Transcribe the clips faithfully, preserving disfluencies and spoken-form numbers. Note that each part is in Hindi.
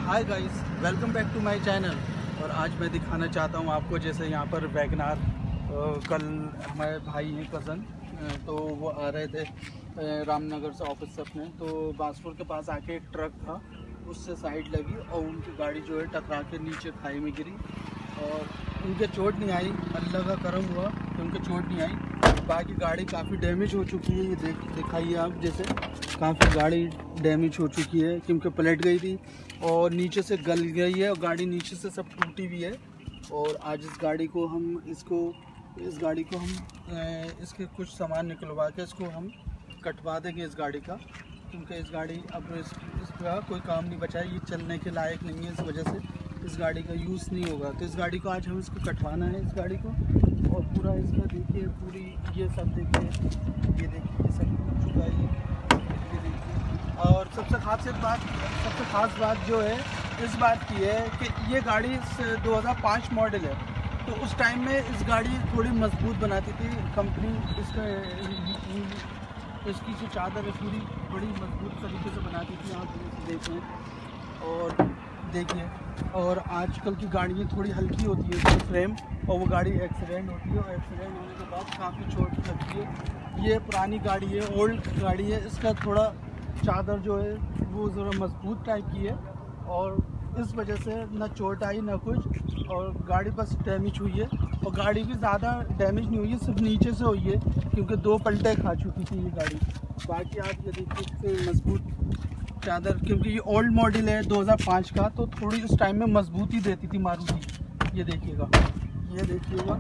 Hi guys, welcome back to my channel. और आज मैं दिखाना चाहता हूँ आपको, जैसे यहाँ पर वैगनार, कल हमारे भाई हैं कज़न, तो वो आ रहे थे रामनगर से ऑफिस से अपने, तो बांसपुर के पास आके एक ट्रक था, उससे साइड लगी और उनकी गाड़ी जो है टकरा के नीचे खाई में गिरी और उनके चोट नहीं आई। अल्लाह का करम हुआ कि उनके चोट नहीं आई। बाकी गाड़ी काफ़ी डैमेज हो चुकी है, ये देख दिखाइए आप, जैसे काफ़ी गाड़ी डैमेज हो चुकी है क्योंकि पलट गई थी और नीचे से गल गई है और गाड़ी नीचे से सब टूटी हुई है। और आज इस गाड़ी को हम इसको इस गाड़ी को हम इसके कुछ सामान निकलवा के इसको हम कटवा देंगे इस गाड़ी का, क्योंकि इस गाड़ी अब इस, इसका कोई काम नहीं बचा है, ये चलने के लायक नहीं है, इस वजह से इस गाड़ी का यूज़ नहीं होगा। तो इस गाड़ी को आज हम इसको कटवाना है, इस गाड़ी को। और पूरा इसका देखिए, पूरी ये सब देखिए, ये देखिए ये सब टूट चुका है, ये देखिए। और सबसे खास बात सबसे खास बात जो है इस बात की है कि ये गाड़ी दो हज़ार पाँच मॉडल है, तो उस टाइम में इस गाड़ी थोड़ी मजबूत बनाती थी कंपनी। इसका इसकी जो चादर है पूरी बड़ी मजबूत तरीके से बनाती थी, आप देखें और देखिए। और आजकल की गाड़ियाँ थोड़ी हल्की होती है इसकी फ्रेम, और वो गाड़ी एक्सीडेंट होती है और एक्सीडेंट होने के बाद काफ़ी चोट लगती है। ये पुरानी गाड़ी है, ओल्ड गाड़ी है, इसका थोड़ा चादर जो है वो ज़रा मजबूत टाइप की है और इस वजह से ना चोट आई ना कुछ, और गाड़ी बस डैमेज हुई है। और गाड़ी भी ज़्यादा डैमेज नहीं हुई है, सिर्फ नीचे से हुई है क्योंकि दो पलटे खा चुकी थी ये गाड़ी। बाकी आप ये देखिए मजबूत चादर, क्योंकि ये ओल्ड मॉडल है दो हज़ार पाँच का, तो थोड़ी उस टाइम में मजबूती देती थी मारुति। ये देखिएगा, ये देखिएगा,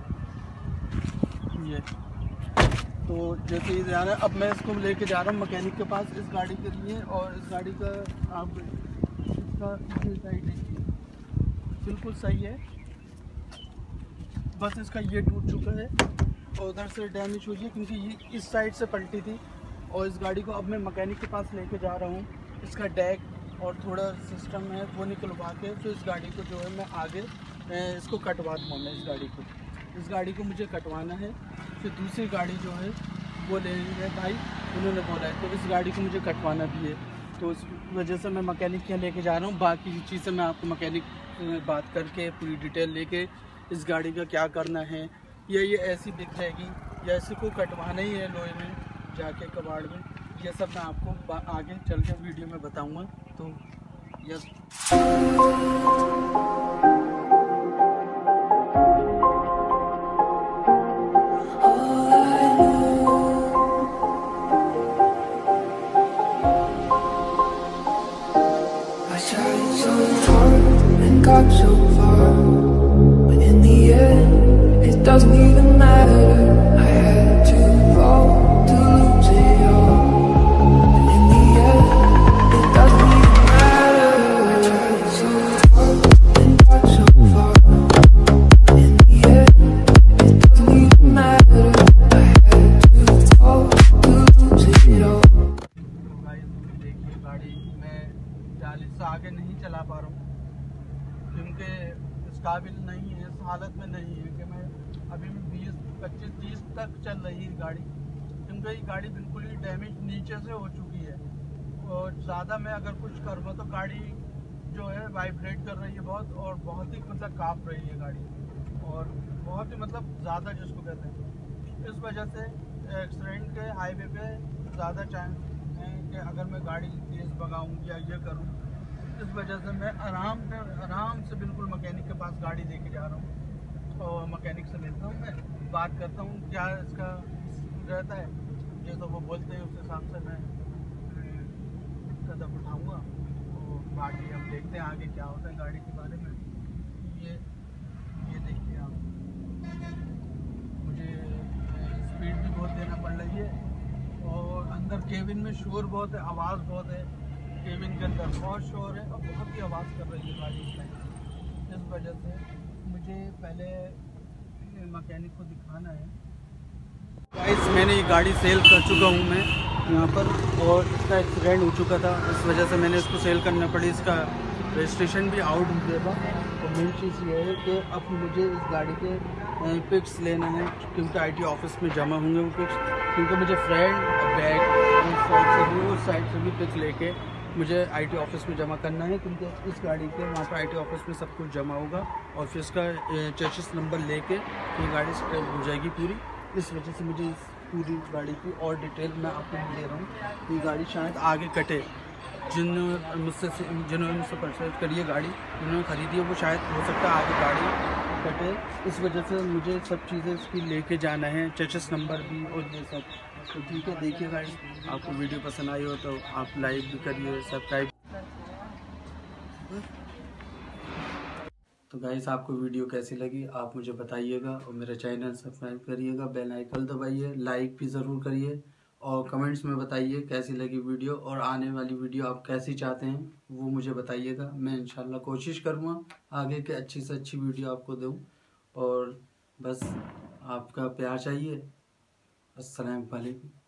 ये तो जैसे ही जा रहा है, अब मैं इसको लेके जा रहा हूँ मैकेनिक के पास इस गाड़ी के लिए। और इस गाड़ी का आप इसका साइड देखिए, बिल्कुल सही है, बस इसका ये टूट चुका है और उधर से डैमेज हुई है क्योंकि ये इस साइड से पलटी थी। और इस गाड़ी को अब मैं मैकेनिक के पास लेके जा रहा हूँ, इसका डैक और थोड़ा सिस्टम है वो निकलवा के फिर इस गाड़ी को जो है मैं आगे इसको कटवा दूँगा। मैं इस गाड़ी को इस गाड़ी को मुझे कटवाना है, फिर दूसरी गाड़ी जो है वो ले है भाई, उन्होंने बोला है, तो इस गाड़ी को मुझे कटवाना भी है, तो उस वजह से मैं मैकेनिक के लेके जा रहा हूँ। बाकी चीज़ें मैं आपको मैकेनिक बात करके पूरी डिटेल लेके इस गाड़ी का क्या करना है, या ये ऐसी दिख जाएगी या ऐसे को कटवाना ही है लोहे में जाके कबाड़ में, ये सब मैं आपको आगे चल के वीडियो में बताऊँगा। तो yes, got so far, but in the end, it doesn't even matter. I had to fall to lose it all, but in the end, it doesn't even matter. I tried so hard and got so far, but in the end, it doesn't even matter. I had to fall to lose it all. देखिए गाड़ी मैं चालीस से आगे नहीं चला पा रहा हूँ क्योंकि इस काबिल नहीं है, इस हालत में नहीं है कि मैं अभी भी बीस पच्चीस तीस तक चल रही है गाड़ी, क्योंकि ये गाड़ी बिल्कुल ही डैमेज नीचे से हो चुकी है। और ज़्यादा मैं अगर कुछ करूँगा तो गाड़ी जो है वाइब्रेट कर रही है बहुत, और बहुत ही मतलब काँप रही है गाड़ी, और बहुत ही मतलब ज़्यादा जिसको कहते हैं। इस वजह से एक्सीडेंट के हाईवे पे ज़्यादा चांस है कि अगर मैं गाड़ी तेज़ भगाऊँ या ये करूँ, इस वजह से मैं आराम से आराम से बिल्कुल मैकेनिक के पास गाड़ी लेके जा रहा हूँ और मैकेनिक से मिलता हूँ, मैं बात करता हूँ क्या इसका रहता है, जैसा वो बोलते हैं उस हिसाब से मैं कदम उठाऊँगा। तो बाकी हम देखते हैं आगे क्या होता है गाड़ी के बारे में। ये ये देखिए आप, मुझे स्पीड भी बहुत देना पड़ रही है और अंदर केबिन में शोर बहुत है, आवाज़ बहुत है, केबिन के अंदर बहुत शोर है और बहुत ही आवाज़ कर रही है गाड़ी इस टाइम। इस वजह से मुझे पहले मैकेनिक को दिखाना है। गाइस, मैंने ये गाड़ी सेल कर चुका हूँ मैं यहाँ पर, और इसका एक्सीडेंट हो चुका था, इस वजह से मैंने इसको सेल करना पड़ी। इसका रजिस्ट्रेशन भी आउट हो गया था। और मेन चीज़ ये है कि अब मुझे इस गाड़ी के पिक्स लेना है, क्योंकि आईटी ऑफिस में जमा होंगे वो पिक्स, क्योंकि मुझे फ्रेंड बैग उस साइड से भी उस साइड से भी पिक्स लेके मुझे आईटी ऑफिस में जमा करना है, क्योंकि इस गाड़ी के वहाँ पर आईटी ऑफिस में सब कुछ जमा होगा और फिर इसका चेसिस नंबर लेके ये गाड़ी स्क्रैप हो जाएगी पूरी। इस वजह से मुझे इस पूरी गाड़ी की और डिटेल मैं आपको दे रहा हूँ। ये गाड़ी शायद आगे कटे, जिन्होंने मुझसे जिन्होंने मुझसे परचेज करी है गाड़ी, जिन्होंने ख़रीदी है, वो शायद हो सकता है आगे गाड़ी कटे। इस वजह से मुझे सब चीज़ें इसकी लेके जाना है, चेसिस नंबर भी और ये सब। तो ठीक है, देखिए गाइस, आपको वीडियो पसंद आई हो तो आप लाइक भी करिए, सब्सक्राइब। तो गाइस, आपको वीडियो कैसी लगी आप मुझे बताइएगा और मेरा चैनल सब्सक्राइब करिएगा, बेल आइकन दबाइए, लाइक भी ज़रूर करिए और कमेंट्स में बताइए कैसी लगी वीडियो और आने वाली वीडियो आप कैसी चाहते हैं वो मुझे बताइएगा। मैं इंशाल्लाह कोशिश करूँगा आगे के अच्छी से अच्छी वीडियो आपको दूँ और बस आपका प्यार चाहिए। अस्सलाम वालेकुम।